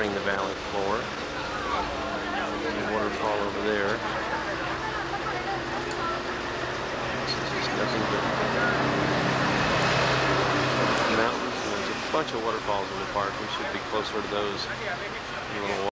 entering the valley floor. The waterfall over there. It's nothing but mountains, and there's a bunch of waterfalls in the park. We should be closer to those in a little while.